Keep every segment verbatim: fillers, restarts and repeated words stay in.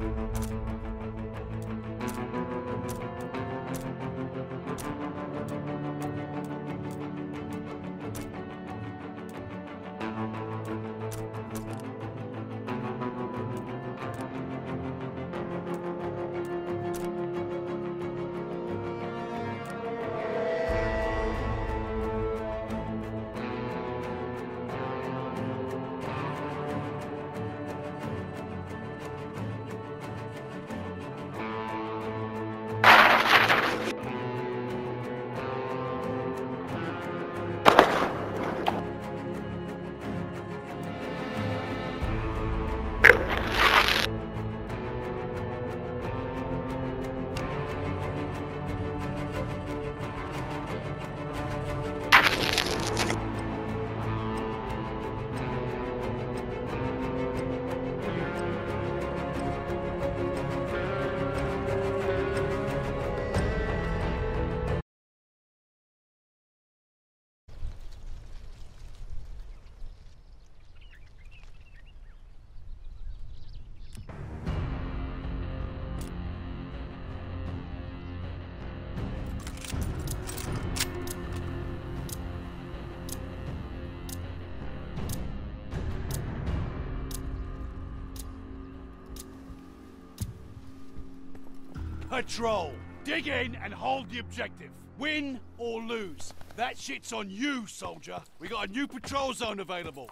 Patrol! Dig in and hold the objective. Win or lose. That shit's on you, soldier. We got a new patrol zone available.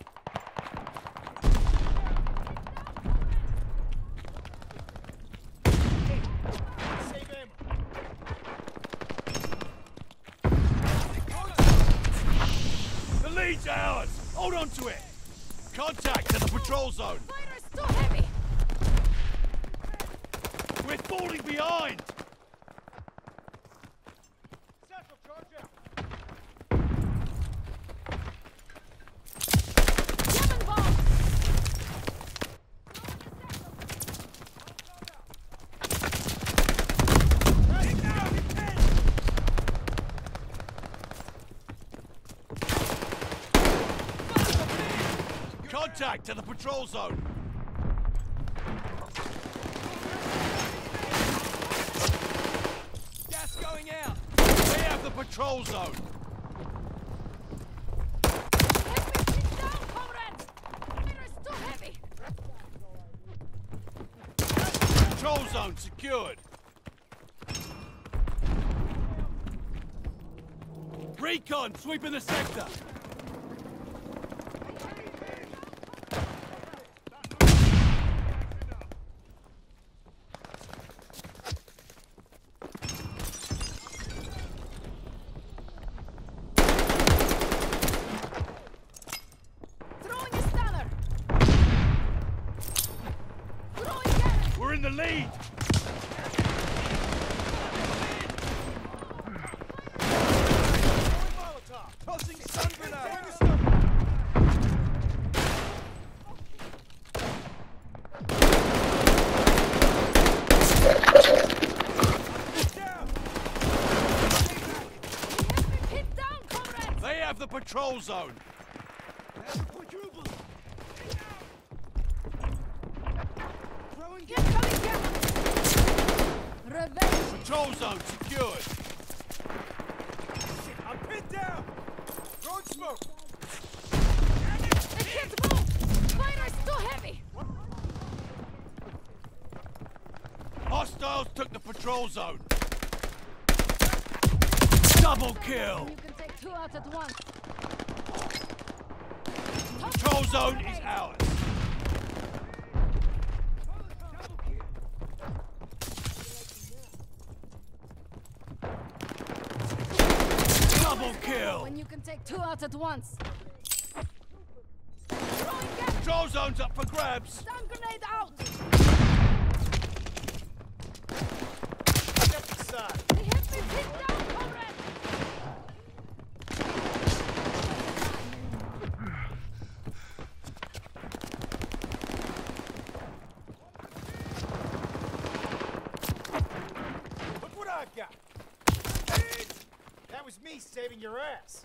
The lead's ours! Hold on to it! Contact at the patrol zone! Fighter's too heavy! We're falling behind! Central, charge out! Seven bomb! Contact to the patrol zone! Gas going out! We have the patrol zone! Let me sit down, comrades! Fighter's too heavy! Patrol zone secured! Recon sweeping the sector! Throwing a stunner! Throwing gas! We're in the lead! Tossing stun grenade! Hit down, comrades! They have the patrol zone! Incoming gas! Revenge! Patrol zone secured! I'm pinned down! Road smoke! They can't move! Fighter's too heavy! Hostiles took the patrol zone! Double kill! You can take two out at once. Patrol zone is ours! Double kill! When you can take two out at once. Throwing gas! Patrol zone's up for grabs! Stun grenade out! Step aside! They hit me! Hit down, comrade! Look what I got! That was me saving your ass!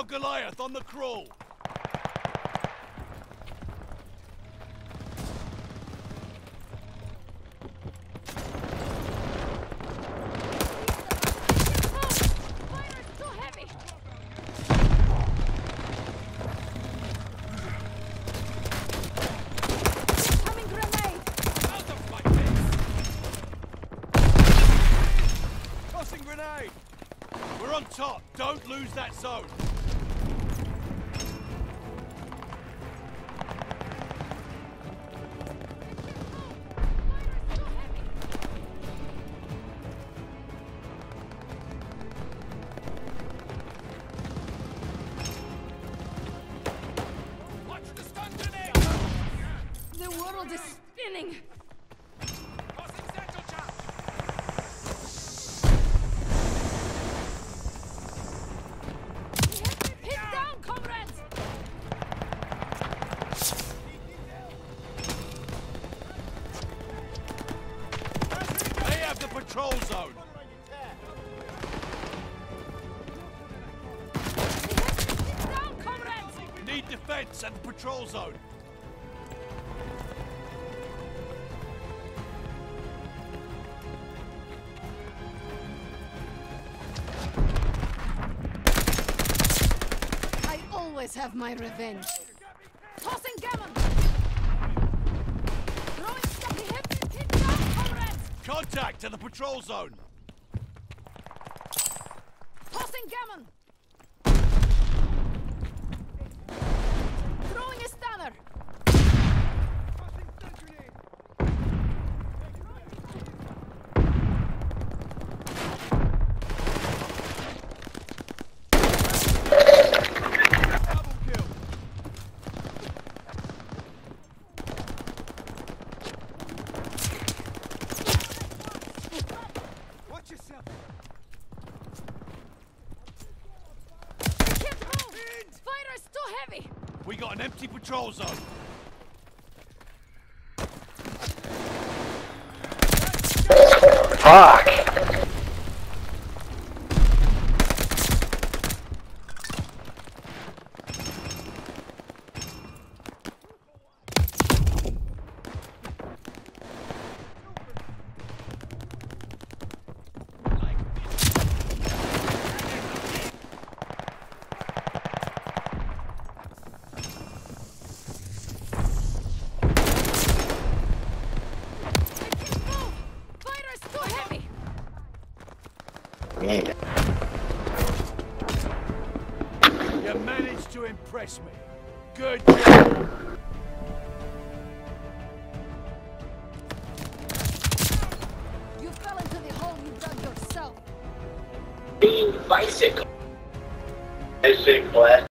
Hostile Goliath on the crawl. Fire's too heavy! Incoming grenade! Out of my face! Tossing grenade! We're on top. Don't lose that zone. Fire's too heavy! Watch the stun grenade! The world is spinning! Tossing satchel shot! Hit down, comrades! They have the patrol zone. Hit down, comrades! Need defense at the patrol zone. I always have my revenge. Tossing gammon! Throwing stuff hit, hit down, comrades! Contact at the patrol zone. Tossing gammon! Throwing a stunner! Double kill. Watch yourself. Can't move! Fire's too heavy! We got an empty patrol zone. Fuck! I can't move! Fire's too heavy! You managed to impress me. Good job. You fell into the hole you dug yourself! Being bicycle. Bicycle.